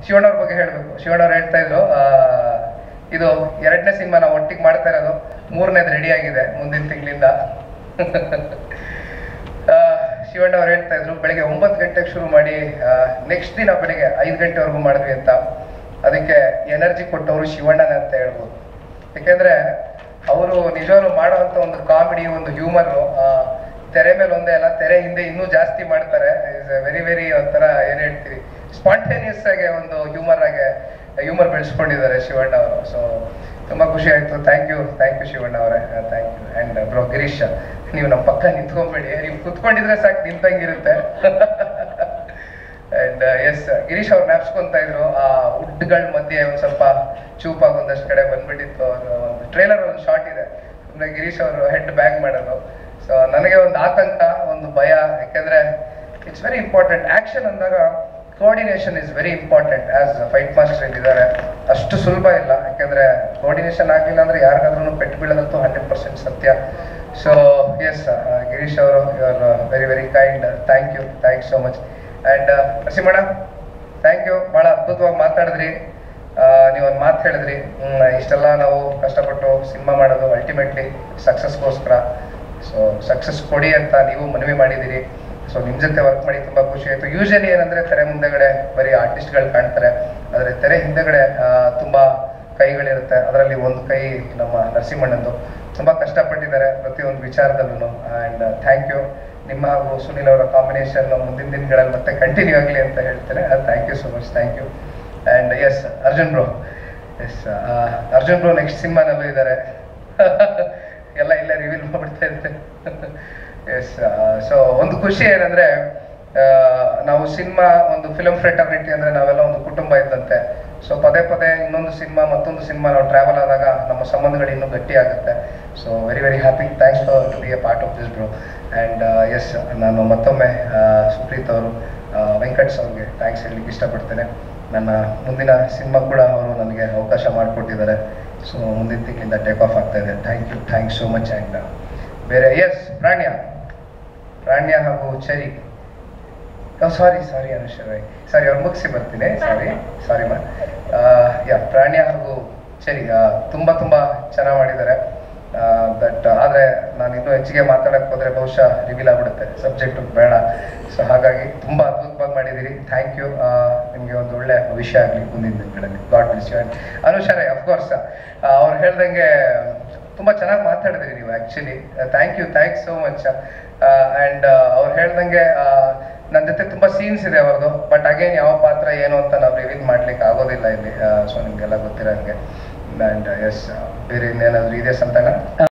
ಶಿವಣ್ಣವ್ರ ಬಗ್ಗೆ ಹೇಳಬೇಕು. ಶಿವಣ್ಣವ್ರು ಹೇಳ್ತಾ ಇದ್ರು, ಇದು 2ನೇ ಸಿನಿಮಾ ನಾವು ಒಟ್ಟಿಗೆ ಮಾಡ್ತಾ ಇರೋದು, 3ನೇದು ರೆಡಿ ಆಗಿದೆ ಮುಂದಿನ ತಿಂಗಳಿಂದ. ಶಿವಣ್ಣವ್ರು ಹೇಳ್ತಾ ಇದ್ರು, ಬೆಳಿಗ್ಗೆ 9 ಗಂಟೆಗೆ ಶುರು ಮಾಡಿ ನೆಕ್ಸ್ಟ್ ದಿನ ಬೆಳಿಗ್ಗೆ 5 ಗಂಟೆವರೆಗೂ ಮಾಡಿದ್ವಿ ಅಂತ. ಅದಕ್ಕೆ ಎನರ್ಜಿ ಕೊಟ್ಟವರು ಶಿವಣ್ಣನೇ ಅಂತ ಹೇಳ್ಬೋದು. ಯಾಕೆಂದ್ರೆ ಅವರು ನಿಜವಾಗ್ಲೂ ಮಾಡೋವಂಥ ಒಂದು ಕಾಮಿಡಿ, ಒಂದು ಹ್ಯೂಮರು ತೆರೆ ಮೇಲೆ ಒಂದೇ ಅಲ್ಲ, ತೆರೆ ಹಿಂದೆ ಇನ್ನೂ ಜಾಸ್ತಿ ಮಾಡ್ತಾರೆ. ಇಸ್ ವೆರಿ ವೆರಿ ಒಂಥರ ಏನ್ ಹೇಳ್ತೀವಿ, ಸ್ಪಾಂಟೇನಿಯಸ್ ಆಗಿ ಒಂದು ಹ್ಯೂಮರ್ ಬೆಳೆಸ್ಕೊಂಡಿದ್ದಾರೆ ಶಿವಣ್ಣ ಅವರು. ಸೊ ತುಂಬಾ ಖುಷಿ ಆಯ್ತು. ಥ್ಯಾಂಕ್ ಯು ಶಿವಣ್ಣ ಅವರೇ, thank you. And bro Girish, ನೀವು ನಮ್ಮ ಪಕ್ಕ ನಿಂತ್ಕೊಂಡ್ಬೇಡಿ, ನೀವು ಕುತ್ಕೊಂಡಿದ್ರೆ ಸಾಕು ನಿಂತಂಗಿರುತ್ತೆ. ಅಂಡ್ ಎಸ್, ಗಿರೀಶ್ ಅವ್ರು ನ್ಯಾಪ್ಸ್ಕೊಂತ ಇದ್ರು, ಆ ವುಡ್ಗಳ ಮಧ್ಯೆ ಒಂದ್ ಸ್ವಲ್ಪ ಚೂಪಾಗಿ ಒಂದಷ್ಟು ಕಡೆ ಬಂದ್ಬಿಟ್ಟಿತ್ತು. ಒಂದು ಟ್ರೇಲರ್ ಒಂದು ಶಾರ್ಟ್ ಇದೆ, ಅಂದ್ರೆ ಗಿರೀಶ್ ಅವರು ಹೆಡ್ ಬ್ಯಾಂಗ್ ಮಾಡೋದು. ಸೊ ನನಗೆ ಒಂದು ಆತಂಕ, ಒಂದು ಭಯ, ಯಾಕೆಂದ್ರೆ ಇಟ್ಸ್ ವೆರಿ ಇಂಪಾರ್ಟೆಂಟ್. ಆಕ್ಷನ್ ಅಂದಾಗ coordination is very important. As fight master ಇದ್ದಾರೆ, ಅಷ್ಟು ಸುಲಭ ಇಲ್ಲ. ಯಾಕೆಂದ್ರೆ ಕೋಆರ್ಡಿನೇಷನ್ ಆಗಲಿಲ್ಲ ಅಂದ್ರೆ ಯಾರಿಗಾದ್ರೂ ಪೆಟ್ಟು ಬೀಳೋದಂತೂ 100% ಸತ್ಯ. ಸೊ ಎಸ್, ಗಿರೀಶ್ ಅವರು, you are very very kind. Thank so much. And Narasimhanna, thank you. ಬಹಳ ಅದ್ಭುತವಾಗಿ ಮಾತಾಡಿದ್ರಿ. ನೀವೊಂದು ಮಾತು ಹೇಳಿದ್ರಿ, ಇಷ್ಟೆಲ್ಲ ನಾವು ಕಷ್ಟಪಟ್ಟು ಸಿನಿಮಾ ಮಾಡೋದು ಅಲ್ಟಿಮೇಟ್ಲಿ ಸಕ್ಸಸ್ಗೋಸ್ಕರ. ಸೊ ಸಕ್ಸಸ್ ಕೊಡಿ ಅಂತ ನೀವು ಮನವಿ ಮಾಡಿದ್ದೀರಿ. ಸೊ ನಿಮ್ಮ ಜೊತೆ ವರ್ಕ್ ಮಾಡಿ ತುಂಬಾ ಖುಷಿ ಆಯ್ತು. ಯೂಶಲಿ ಏನಂದ್ರೆ ತೆರೆ ಮುಂದೆಗಡೆ ಬರೀ ಆರ್ಟಿಸ್ಟ್ಗಳು ಕಾಣ್ತಾರೆ, ಆದರೆ ತೆರೆ ಹಿಂದೆಗಡೆ ತುಂಬಾ ಕೈಗಳಿರುತ್ತೆ. ಅದರಲ್ಲಿ ಒಂದು ಕೈ ನಮ್ಮ ನರಸಿಂಹಣ್ಣಂದು. ತುಂಬಾ ಕಷ್ಟಪಟ್ಟಿದ್ದಾರೆ ಪ್ರತಿಯೊಂದು ವಿಚಾರದಲ್ಲೂ. And thank you. ನಿಮ್ಮ ಹಾಗೂ ಸುನಿಲ್ ಅವರ ಕಾಂಬಿನೇಷನ್ ಮುಂದಿನ ದಿನಗಳಲ್ಲಿ ಮತ್ತೆ ಕಂಟಿನ್ಯೂ ಆಗಲಿ ಅಂತ ಹೇಳ್ತೇನೆ. Thank you so much. Thank you. And yes, Arjun bro next ಸಿನಿಮಾನಲ್ಲೂ ಇದ್ದಾರೆ. ಎಲ್ಲ ಇಲ್ಲೇ ರಿವೀಲ್ ಮಾಡ್ಬಿಡ್ತಾ ಇದ್ದೆ. ಎಸ್, ಸೊ ಒಂದು ಖುಷಿ ಏನಂದ್ರೆ, ನಾವು ಸಿನಿಮಾ ಒಂದು ಫಿಲಮ್ ಫ್ರೆಟರ್ನಿಟಿ ಅಂದ್ರೆ ನಾವೆಲ್ಲ ಒಂದು ಕುಟುಂಬ ಇದ್ದಂತೆ. ಸೊ ಪದೇ ಇನ್ನೊಂದು ಸಿನಿಮಾ ಮತ್ತೊಂದು ಸಿನಿಮಾ ನಾವು ಟ್ರಾವೆಲ್ ಆದಾಗ ನಮ್ಮ ಸಂಬಂಧಗಳು ಇನ್ನೂ ಗಟ್ಟಿ ಆಗುತ್ತೆ. So very very happy. Thanks for to be a part of this bro. And yes, ನಾನು ಮತ್ತೊಮ್ಮೆ ಸುಪ್ರೀತ್ ಅವರು, ವೆಂಕಟ್ಸ್ ಅವ್ರಿಗೆ ಥ್ಯಾಂಕ್ಸ್ ಹೇಳಲಿಕ್ಕೆ ಇಷ್ಟಪಡ್ತೇನೆ. ನನ್ನ ಮುಂದಿನ ಸಿನಿಮಾ ಕೂಡ ಅವರು ನನಗೆ ಅವಕಾಶ ಮಾಡಿಕೊಟ್ಟಿದ್ದಾರೆ. ಸೊ ಮುಂದಿನ ತಿಂಗಳಿಂದ ಟೇಕ್ ಆಫ್ ಆಗ್ತಾ ಇದೆ. Thanks so much. ಆ್ಯಂಡ್ ಬೇರೆ ಎಸ್, ಪ್ರಾಣ್ಯ ಹಾಗೂ ಚರಿ, ಸಾರಿ ಅನುಶ್ವರ, ಸಾರಿ ಅವ್ರು ಮುಗಿಸಿ ಬರ್ತೀನಿ. ಸಾರಿ ಮಾ. ಪ್ರಾಣ್ಯ ಹಾಗೂ ಚರಿ ತುಂಬಾ ಚೆನ್ನಾಗಿ ಮಾಡಿದ್ದಾರೆ. ಬಟ್ ಆದರೆ ನಾನು ಇನ್ನೂ ಹೆಚ್ಚಿಗೆ ಮಾತಾಡಕ್ಕೆ ಹೋದ್ರೆ ಬಹುಶಃ ರಿವೀಲ್ ಆಗ್ಬಿಡುತ್ತೆ, ಸಬ್ಜೆಕ್ಟ್ ಬೇಡ. ಸೊ ಹಾಗಾಗಿ ತುಂಬಾ ಅದ್ಭುತವಾಗಿ ಮಾಡಿದ್ದೀರಿ. Thank you. ನಿಮಗೆ ಒಂದು ಒಳ್ಳೆ ವಿಷಯ ಆಗಲಿ ಮುಂದಿನ ದಿನಗಳಲ್ಲಿ. God bless you. ಅನುಷಾರೆ, ಅಫ್ಕೋರ್ಸ್ ಅವ್ರು ಹೇಳ್ದಂಗೆ ತುಂಬಾ ಚೆನ್ನಾಗಿ ಮಾತಾಡಿದ್ರಿ ನೀವು. Actually thanks so much. And ಅವ್ರು ಹೇಳ್ದಂಗೆ ನನ್ನ ಜೊತೆ ತುಂಬಾ ಸೀನ್ಸ್ ಇದೆ ಅವ್ರದ್ದು. ಬಟ್ ಅಗೇನ್ ಯಾವ ಪಾತ್ರ ಏನು ಅಂತ ನಾವು ರಿವೀಲ್ ಮಾಡ್ಲಿಕ್ಕೆ ಆಗೋದಿಲ್ಲ ಇಲ್ಲಿ. ಸೊ ನಿಮಗೆಲ್ಲ ಗೊತ್ತಿರೋಂಗೆ. ಆ್ಯಂಡ್ ಎಸ್, ಬೇರೆ ಇನ್ನೇನಾದರೂ ಇದೆ ಸಂತಾನ?